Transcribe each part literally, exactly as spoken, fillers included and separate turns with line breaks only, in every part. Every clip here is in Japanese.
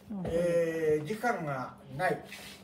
えー、時間がない、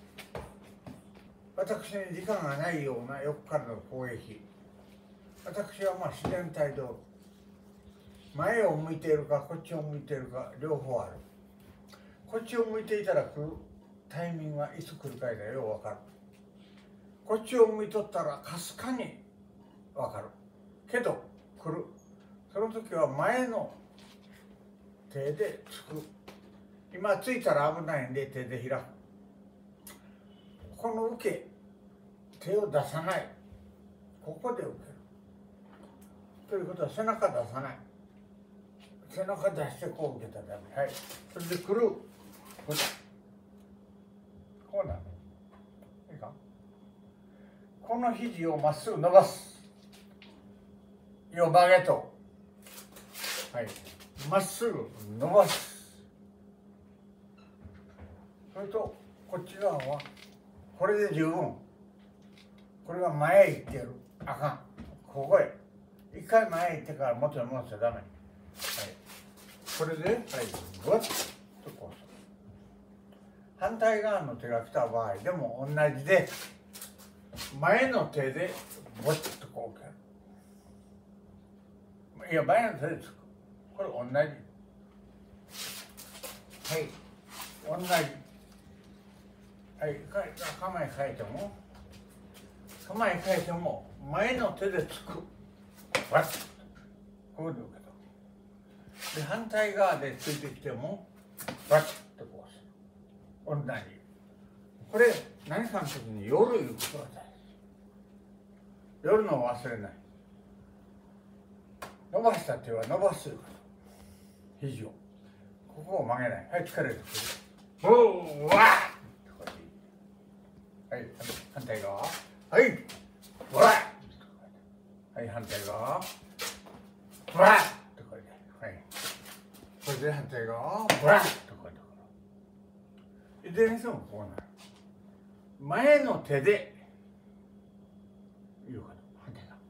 私に時間がないような横からの攻撃、私はまあ自然体道、前を向いているかこっちを向いているか両方ある。こっちを向いていたら来るタイミングはいつ来るかいだよ分かる。こっちを向いとったらかすかに分かるけど来る。その時は前の手でつく。今ついたら危ないんで手で開く。この受け、手を出さない、ここで受けるということは背中出さない、背中出してこう受けたらダメ。はい、それでくる、こうなる。いいか、この肘をまっすぐ伸ばす、よ曲げと、はい、まっすぐ伸ばす。それとこっち側はこれで十分。これが前へ行ってる、あかん、ここへ一回前へ行ってから元に戻しちゃダメ。はい、これで、はい、ぐわっとこうする。反対側の手が来た場合でも同じで、前の手でぼっとこう受ける。いや、前の手でつく。これ同じ。はい、同じ。はい、構え変えても、構え変えても前の手でつく。わっとこういうの受けた。で、反対側でついてきてもわっとこうする。同じ。これ何かの時に夜言うことが大事。夜のを忘れない。伸ばした手は伸ばすこと。肘をここを曲げない。はい、疲れる。おお、わっ、はい、反対側。はい、わっ、はい、反対側。わっとこれで、はい。これで反対側。わっとこれで。いずれにしてもこうなる。前の手で言うかと。反対側。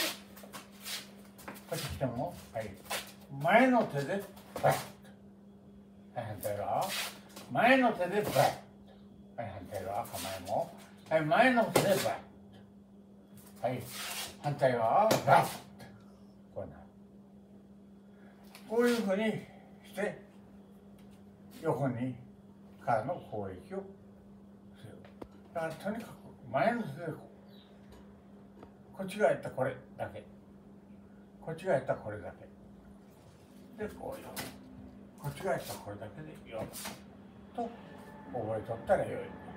こっち来ても、はい。前の手でバッと。はい、反対側。前の手でバッと。はい、反対側、構えも。はい、前の手でバッと。はい、反対側、バッと。こうなる。こういうふうにして、横にからの攻撃をする。だからとにかく前の手でこう。こっちがやったこれだけ。こっちがやったこれだけ。で、こういう。こっちがやったこれだけでよと覚えとったらよい。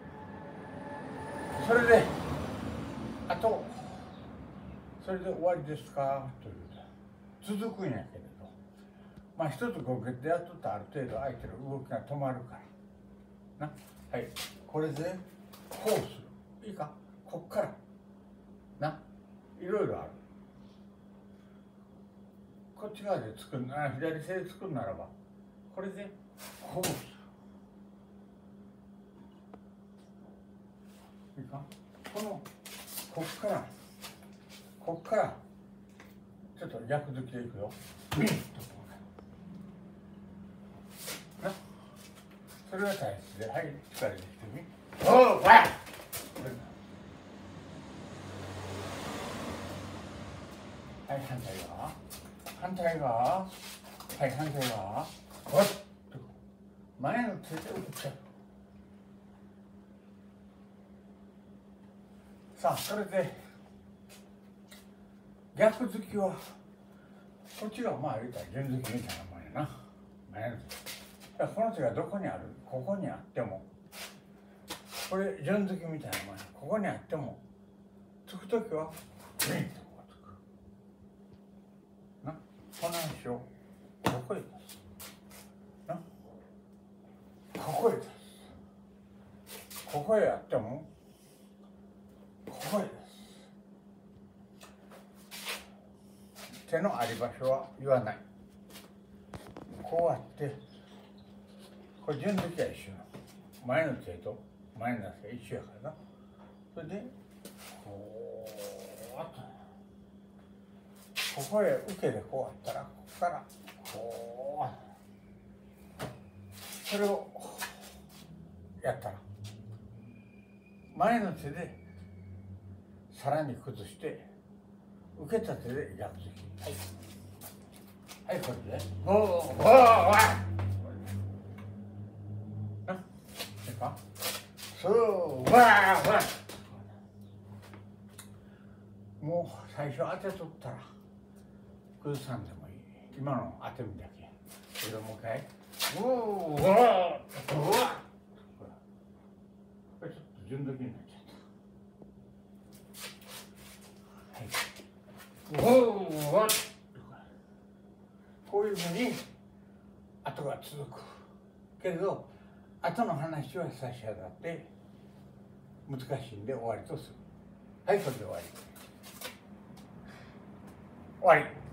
それで、あと、それで終わりですかというと、続くんやけれど、まあ一つごけでやっとったらある程度相手の動きが止まるからな。はい、これでこうする。いいか、こっからないろいろある。こっち側で作るなら、左手で作るならばこれでこうする。いいか、このこっからこっからちょっと逆突きでいくよ。ミンとこうな。それが大切で、はい、力できてみ。おお、わっ。はい、反対側。反対側。はい、反対側。わっと前の手で打っちゃう。さあ、それで逆突きはこっちがまあ言うたら順突きみたいなもんやな。前の手。この手がどこにある、ここにあっても、これ順突きみたいなもんや。ここにあってもつくときはグインとこうつくな。この足をここへ出すな。ここへ出す。ここへやってもここへです。手のあり場所は言わない。こうやってこれ順突きは一緒な。前の手と前の手が一緒やからな。それでこうやってここへ受けでこうやったら、ここからこうそれをやったら前の手でさらに崩して受けた手で逆突き。はい、はい、これでおおおおな、いいか、そうわーわー、もう最初当てとったら崩さんでもいい。今の当てるだけ。これもう一回おおおおおお、これちょっと順時になっちゃった。はい、おおお、こういうふうに後が続くけれど、後の話は差し当たって難しいんで終わりとする。はい、これで終わり。終わり。